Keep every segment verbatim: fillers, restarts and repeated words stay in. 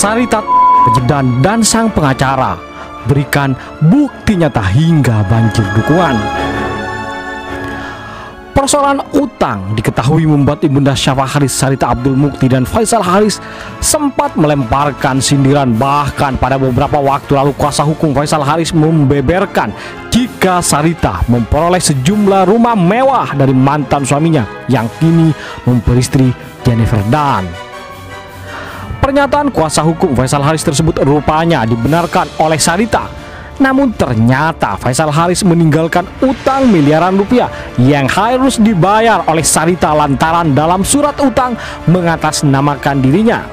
Sarita Jedan dan sang pengacara berikan bukti nyata hingga banjir dukungan. Persoalan utang diketahui membuat Ibunda Syafa Haris, Sarita Abdul Mukti dan Faisal Haris sempat melemparkan sindiran. Bahkan pada beberapa waktu lalu kuasa hukum Faisal Haris membeberkan jika Sarita memperoleh sejumlah rumah mewah dari mantan suaminya yang kini memperistri Jennifer Dunn. Pernyataan kuasa hukum Faisal Haris tersebut rupanya dibenarkan oleh Sarita. Namun ternyata Faisal Haris meninggalkan utang miliaran rupiah yang harus dibayar oleh Sarita lantaran dalam surat utang mengatasnamakan dirinya.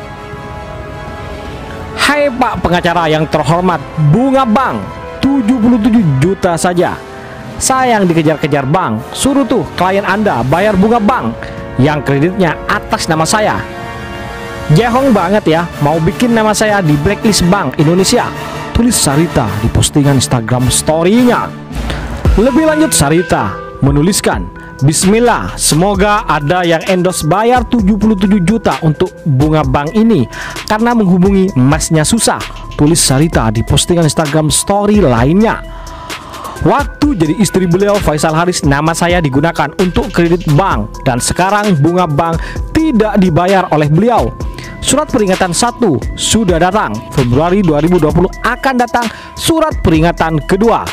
Hai Pak pengacara yang terhormat, bunga bank tujuh puluh tujuh juta saja. Sayang dikejar-kejar bank, suruh tuh klien Anda bayar bunga bank yang kreditnya atas nama saya. Jehong banget ya, mau bikin nama saya di blacklist Bank Indonesia, tulis Sarita di postingan Instagram story-nya. Lebih lanjut Sarita menuliskan, Bismillah, semoga ada yang endorse bayar tujuh puluh tujuh juta untuk bunga bank ini karena menghubungi masnya susah, tulis Sarita di postingan Instagram story lainnya. Waktu jadi istri beliau Faisal Haris, nama saya digunakan untuk kredit bank dan sekarang bunga bank tidak dibayar oleh beliau. Surat peringatan satu sudah datang, Februari dua ribu dua puluh akan datang surat peringatan kedua.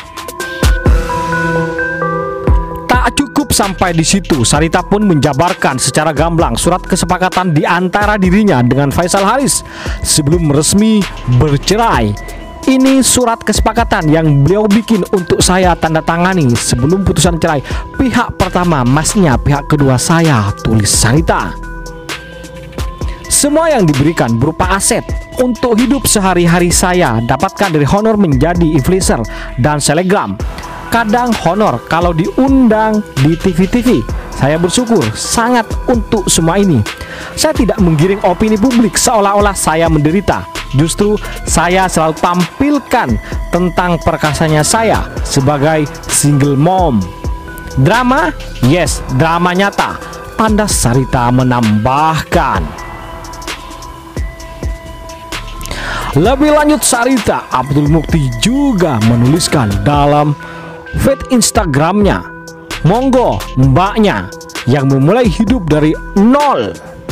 Tak cukup sampai di situ, Sarita pun menjabarkan secara gamblang surat kesepakatan di antara dirinya dengan Faisal Haris sebelum resmi bercerai. Ini surat kesepakatan yang beliau bikin untuk saya tanda tangani sebelum putusan cerai. Pihak pertama masnya, pihak kedua saya, tulis Sarita. Semua yang diberikan berupa aset untuk hidup sehari-hari saya dapatkan dari honor menjadi influencer dan selebgram. Kadang honor kalau diundang di T V T V. Saya bersyukur sangat untuk semua ini. Saya tidak menggiring opini publik seolah-olah saya menderita. Justru saya selalu tampilkan tentang perkasanya saya sebagai single mom. Drama? Yes, drama nyata, tanda Sarita menambahkan. Lebih lanjut Sarita Abdul Mukti juga menuliskan dalam feed Instagramnya, monggo mbaknya yang memulai hidup dari nol.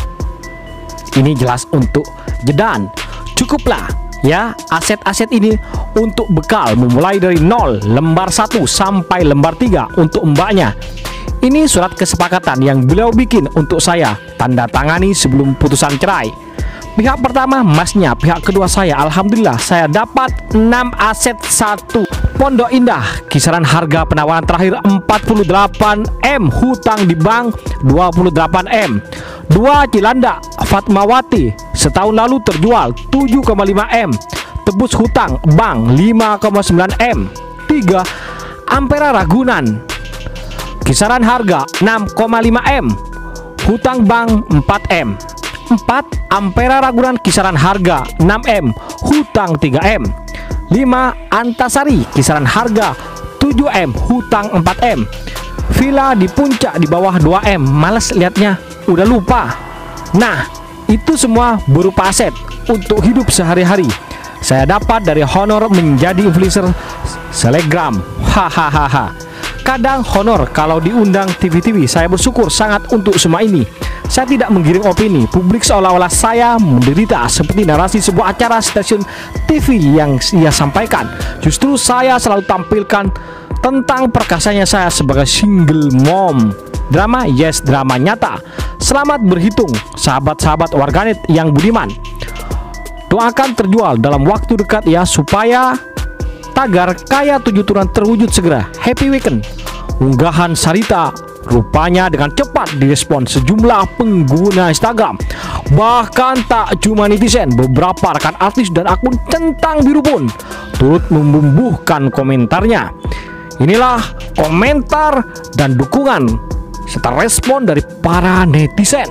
Ini jelas untuk Jedan. Cukuplah ya aset-aset ini untuk bekal memulai dari nol, lembar satu sampai lembar tiga untuk mbaknya. Ini surat kesepakatan yang beliau bikin untuk saya, tanda tangani sebelum putusan cerai. Pihak pertama masnya, pihak kedua saya. Alhamdulillah saya dapat enam aset. Satu Pondok Indah, kisaran harga penawaran terakhir empat puluh delapan M, hutang di bank dua puluh delapan M. Dua Cilandak, Fatmawati, setahun lalu terjual tujuh koma lima M, tebus hutang bank lima koma sembilan M. Tiga Ampera Ragunan, kisaran harga enam koma lima M, hutang bank empat M. Empat Ampera Ragunan, kisaran harga enam M, hutang tiga M. Lima Antasari, kisaran harga tujuh M, hutang empat M. Villa di puncak di bawah dua M, males liatnya, udah lupa. Nah, itu semua berupa aset untuk hidup sehari-hari. Saya dapat dari honor menjadi influencer selebgram. Hahaha. Kadang honor kalau diundang T V T V. Saya bersyukur sangat untuk semua ini. Saya tidak menggiring opini publik seolah-olah saya menderita seperti narasi sebuah acara stasiun T V yang ia sampaikan. Justru saya selalu tampilkan tentang perkasanya saya sebagai single mom. Drama? Yes, drama nyata. Selamat berhitung sahabat-sahabat warganet yang budiman. Doakan terjual dalam waktu dekat ya, supaya tagar kaya tujuh turunan terwujud segera. Happy weekend. Unggahan Sarita rupanya dengan cepat direspon sejumlah pengguna Instagram. Bahkan tak cuma netizen, beberapa rekan artis dan akun centang biru pun turut membumbuhkan komentarnya. Inilah komentar dan dukungan serta respon dari para netizen.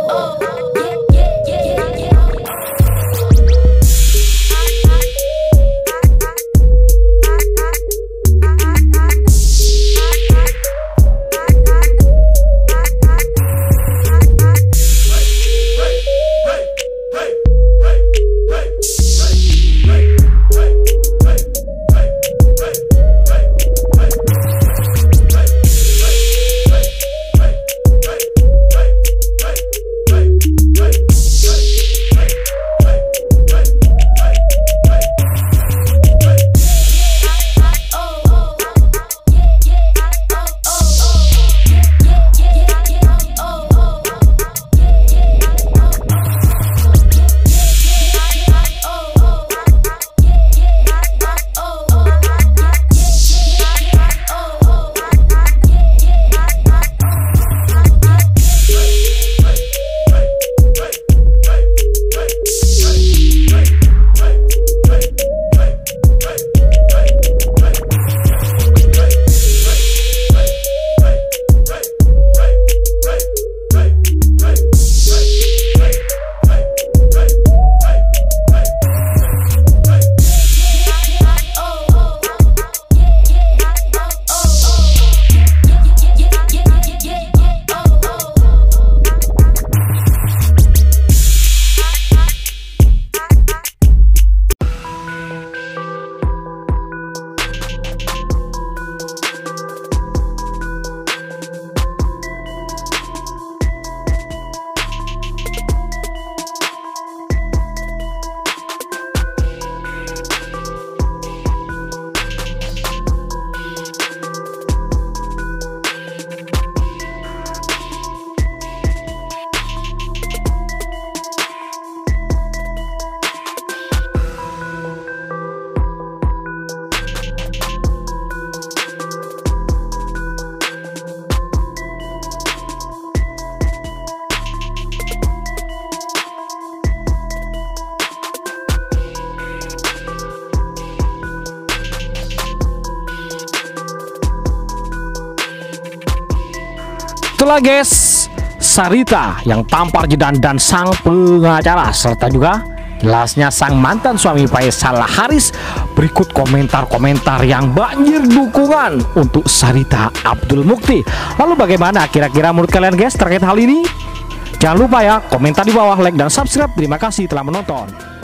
Itulah guys, Sarita yang tampar Jidan dan sang pengacara, serta juga jelasnya sang mantan suami Faisal Haris. Berikut komentar-komentar yang banjir dukungan untuk Sarita Abdul Mukti. Lalu bagaimana kira-kira menurut kalian guys terkait hal ini? Jangan lupa ya, komentar di bawah, like dan subscribe. Terima kasih telah menonton.